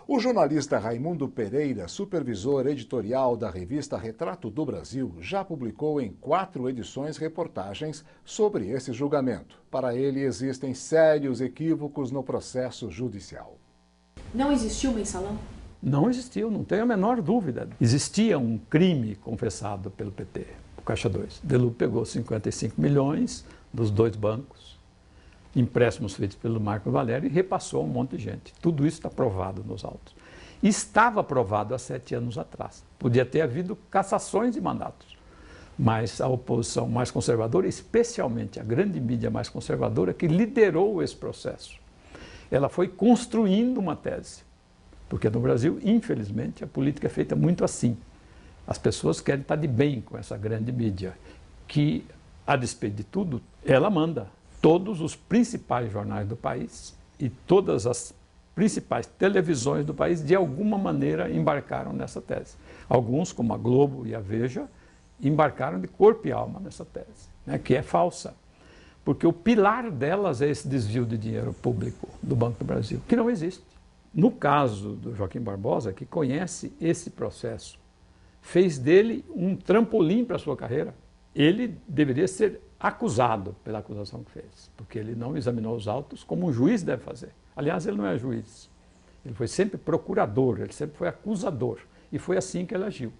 O jornalista Raimundo Pereira, supervisor editorial da revista Retrato do Brasil, já publicou em 4 edições reportagens sobre esse julgamento. Para ele, existem sérios equívocos no processo judicial. Não existiu mensalão? Não existiu, não tenho a menor dúvida. Existia um crime confessado pelo PT, o Caixa 2. Delúbio pegou 55 milhões dos 2 bancos, empréstimos feitos pelo Marco Valério e repassou a um monte de gente. Tudo isso está provado nos autos. Estava provado há 7 anos atrás. Podia ter havido cassações de mandatos. Mas a oposição mais conservadora, especialmente a grande mídia mais conservadora, que liderou esse processo, ela foi construindo uma tese. Porque no Brasil, infelizmente, a política é feita muito assim. As pessoas querem estar de bem com essa grande mídia, que, a despeito de tudo, ela manda. Todos os principais jornais do país e todas as principais televisões do país, de alguma maneira, embarcaram nessa tese. Alguns, como a Globo e a Veja, embarcaram de corpo e alma nessa tese, né, que é falsa. Porque o pilar delas é esse desvio de dinheiro público do Banco do Brasil, que não existe. No caso do Joaquim Barbosa, que conhece esse processo, fez dele um trampolim para a sua carreira. Ele deveria ser acusado pela acusação que fez, porque ele não examinou os autos como um juiz deve fazer. Aliás, ele não é juiz. Ele foi sempre procurador, ele sempre foi acusador. E foi assim que ele agiu.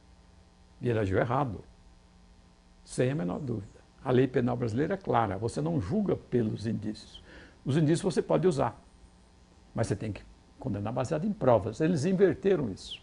E ele agiu errado, sem a menor dúvida. A lei penal brasileira é clara, você não julga pelos indícios. Os indícios você pode usar, mas você tem que condenar baseado em provas. Eles inverteram isso.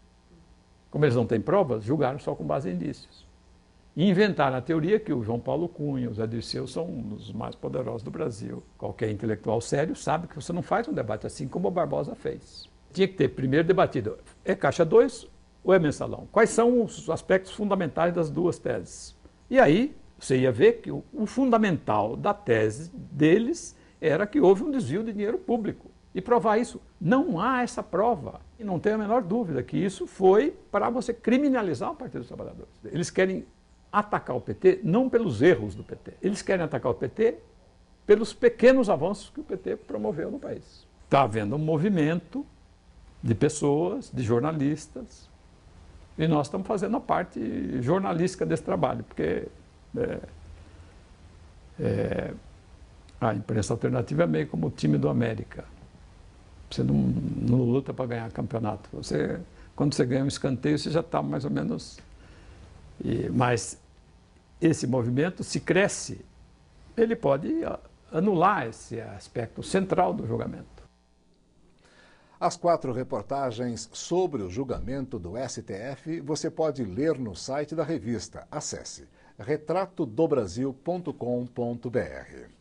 Como eles não têm provas, julgaram só com base em indícios. E inventaram a teoria que o João Paulo Cunha, o Zé Dirceu são um dos mais poderosos do Brasil. Qualquer intelectual sério sabe que você não faz um debate assim como o Barbosa fez. Tinha que ter primeiro debatido, é Caixa 2 ou é mensalão? Quais são os aspectos fundamentais das duas teses? E aí você ia ver que o fundamental da tese deles era que houve um desvio de dinheiro público. E provar isso, não há essa prova. E não tenho a menor dúvida que isso foi para você criminalizar o Partido dos Trabalhadores. Eles querem atacar o PT não pelos erros do PT. Eles querem atacar o PT pelos pequenos avanços que o PT promoveu no país. Está havendo um movimento de pessoas, de jornalistas, e nós estamos fazendo a parte jornalística desse trabalho, porque a imprensa alternativa é meio como o time do América. Você não luta para ganhar campeonato. Quando você ganha um escanteio, você já está mais ou menos... Mas esse movimento, se cresce, ele pode anular esse aspecto central do julgamento. As 4 reportagens sobre o julgamento do STF você pode ler no site da revista. Acesse retratodobrasil.com.br.